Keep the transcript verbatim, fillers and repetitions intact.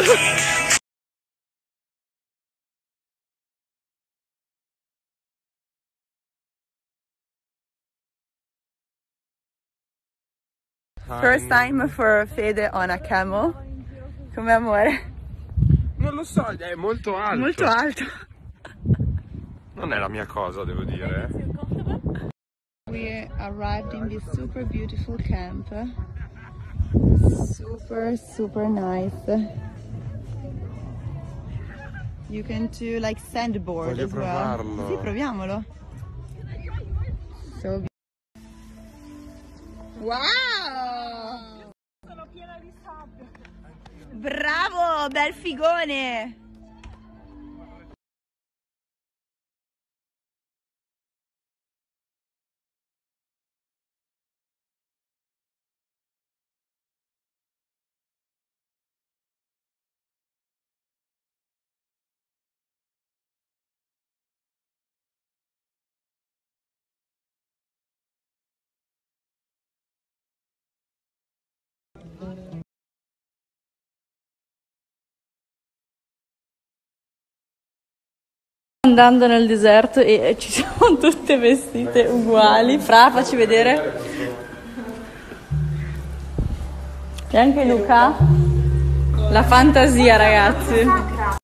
First time for Fede on a camel. Come amore? Non lo so, è molto alto. Molto alto. Non è la mia cosa, devo dire. We arrived in this super beautiful camp. Super, super nice. You can do like sandboard Voglio as well. provarlo. Sì, proviamolo. So wow! Sono piena di sabbia. Bravo, bel figone! Andando nel deserto e ci siamo tutte vestite uguali. Fra, facci vedere. E anche Luca. La fantasia, ragazzi.